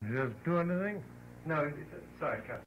Does it do anything? No, sorry, cut.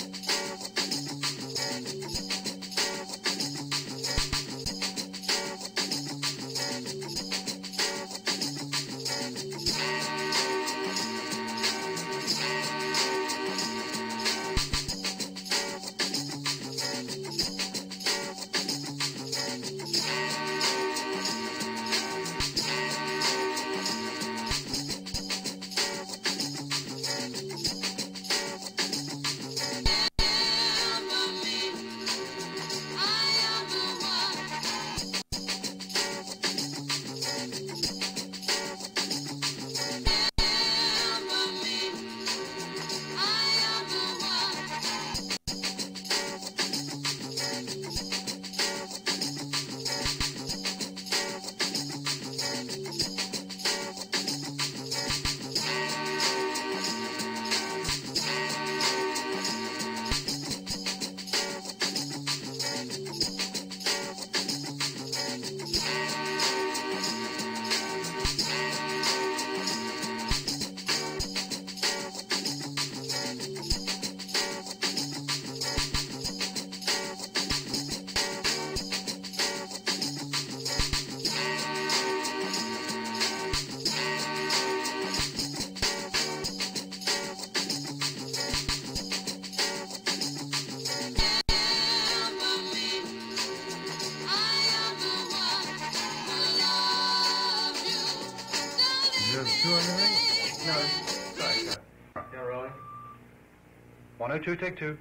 Does it do anything? No, sorry, cut. Yeah, rolling. 102, take 2.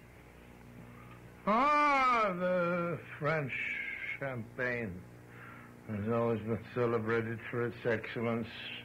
Ah, the French champagne has always been celebrated for its excellence.